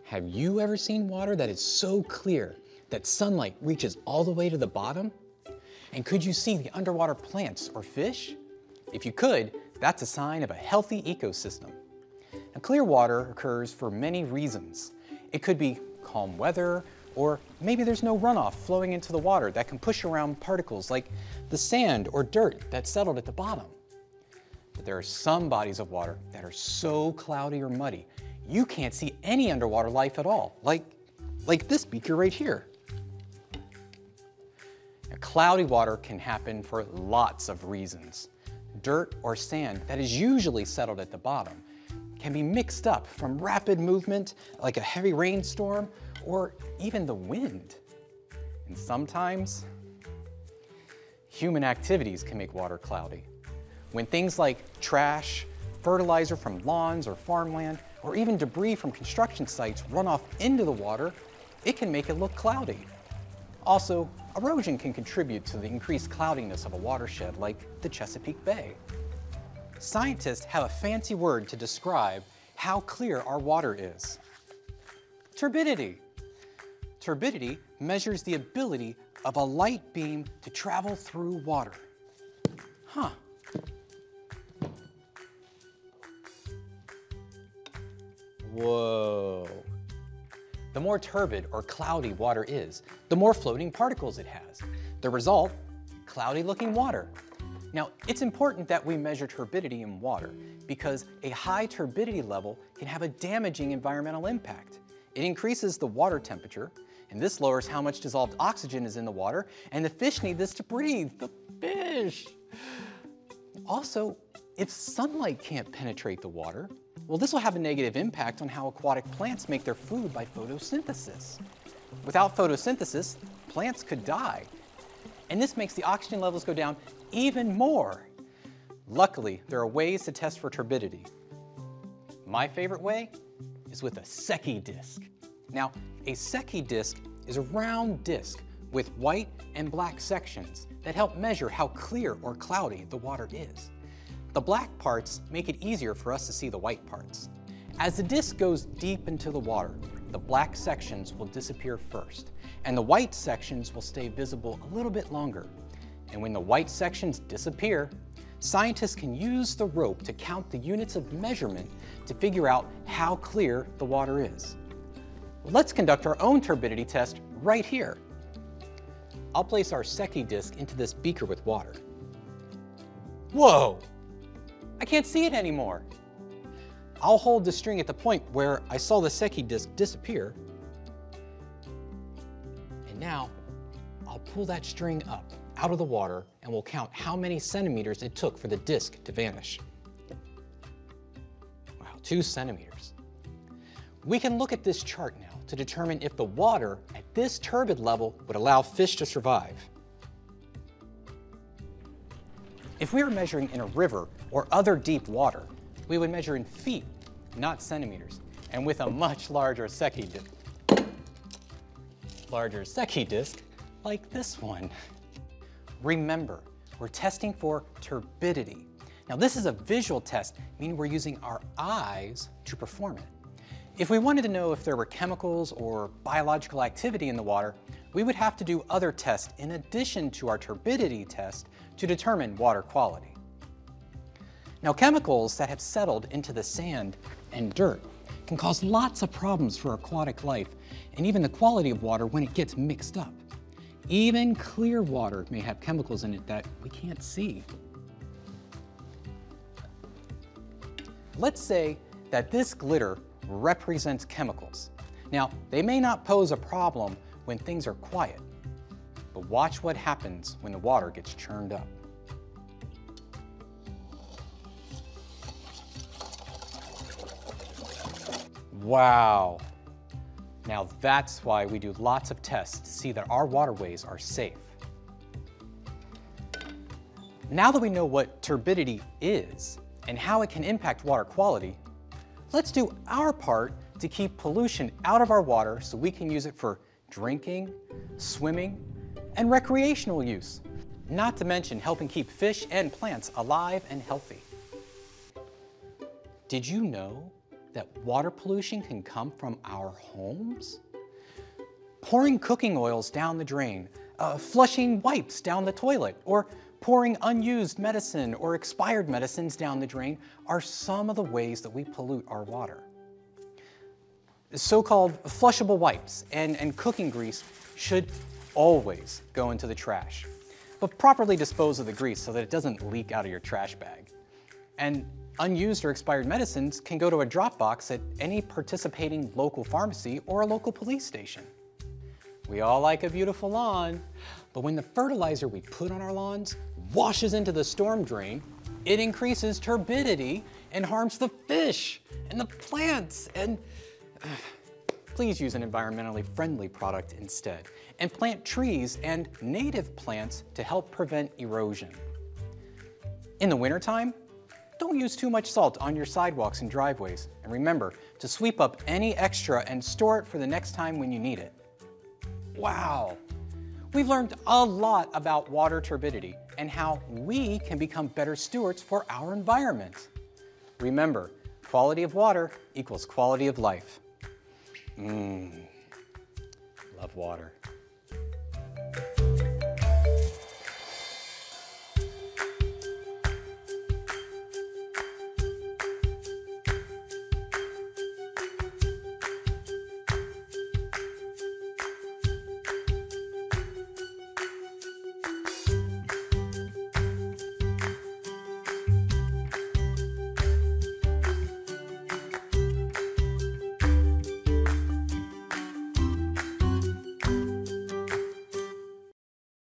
Have you ever seen water that is so clear that sunlight reaches all the way to the bottom? And could you see the underwater plants or fish? If you could, that's a sign of a healthy ecosystem. Now, clear water occurs for many reasons. It could be calm weather, or maybe there's no runoff flowing into the water that can push around particles like the sand or dirt that's settled at the bottom. But there are some bodies of water that are so cloudy or muddy, you can't see any underwater life at all, like this beaker right here. Now, cloudy water can happen for lots of reasons. Dirt or sand that is usually settled at the bottom can be mixed up from rapid movement like a heavy rainstorm or even the wind. And sometimes, human activities can make water cloudy. When things like trash, fertilizer from lawns or farmland, or even debris from construction sites run off into the water, it can make it look cloudy. Also, erosion can contribute to the increased cloudiness of a watershed like the Chesapeake Bay. Scientists have a fancy word to describe how clear our water is. Turbidity. Turbidity measures the ability of a light beam to travel through water. Huh. Whoa. The more turbid or cloudy water is, the more floating particles it has. The result, cloudy-looking water. Now, it's important that we measure turbidity in water because a high turbidity level can have a damaging environmental impact. It increases the water temperature, and this lowers how much dissolved oxygen is in the water, and the fish need this to breathe, the fish. Also, if sunlight can't penetrate the water, well, this will have a negative impact on how aquatic plants make their food by photosynthesis. Without photosynthesis, plants could die. And this makes the oxygen levels go down even more. Luckily, there are ways to test for turbidity. My favorite way is with a Secchi disc. Now, a Secchi disc is a round disc with white and black sections that help measure how clear or cloudy the water is. The black parts make it easier for us to see the white parts. As the disc goes deep into the water, the black sections will disappear first, and the white sections will stay visible a little bit longer. And when the white sections disappear, scientists can use the rope to count the units of measurement to figure out how clear the water is. Let's conduct our own turbidity test right here. I'll place our Secchi disc into this beaker with water. Whoa! I can't see it anymore. I'll hold the string at the point where I saw the Secchi disc disappear. And now, I'll pull that string up out of the water and we'll count how many centimeters it took for the disc to vanish. Wow, 2 centimeters. We can look at this chart now to determine if the water at this turbid level would allow fish to survive. If we were measuring in a river or other deep water, we would measure in feet, not centimeters, and with a much larger Secchi disc like this one. Remember, we're testing for turbidity. Now, this is a visual test, meaning we're using our eyes to perform it. If we wanted to know if there were chemicals or biological activity in the water, we would have to do other tests in addition to our turbidity test to determine water quality. Now, chemicals that have settled into the sand and dirt can cause lots of problems for aquatic life and even the quality of water when it gets mixed up. Even clear water may have chemicals in it that we can't see. Let's say that this glitter represents chemicals. Now, they may not pose a problem when things are quiet, but watch what happens when the water gets churned up. Wow. Now that's why we do lots of tests to see that our waterways are safe. Now that we know what turbidity is and how it can impact water quality, let's do our part to keep pollution out of our water so we can use it for drinking, swimming, and recreational use, not to mention helping keep fish and plants alive and healthy. Did you know that water pollution can come from our homes? Pouring cooking oils down the drain, flushing wipes down the toilet, or pouring unused medicine or expired medicines down the drain are some of the ways that we pollute our water. So-called flushable wipes and cooking grease should always go into the trash, but properly dispose of the grease so that it doesn't leak out of your trash bag. And unused or expired medicines can go to a drop box at any participating local pharmacy or a local police station. We all like a beautiful lawn, but when the fertilizer we put on our lawns washes into the storm drain, it increases turbidity and harms the fish and the plants. And please use an environmentally friendly product instead, and plant trees and native plants to help prevent erosion. In the wintertime, don't use too much salt on your sidewalks and driveways, and remember to sweep up any extra and store it for the next time when you need it. Wow! We've learned a lot about water turbidity and how we can become better stewards for our environment. Remember, quality of water equals quality of life. Love water.